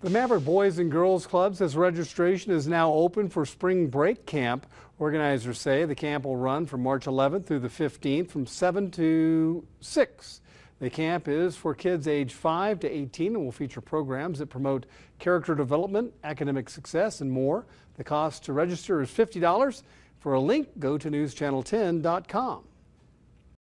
The Maverick Boys and Girls Club says registration is now open for spring break camp. Organizers say the camp will run from March 11th through the 15th from 7 to 6. The camp is for kids age 5 to 18 and will feature programs that promote character development, academic success, and more. The cost to register is $50. For a link, go to newschannel10.com.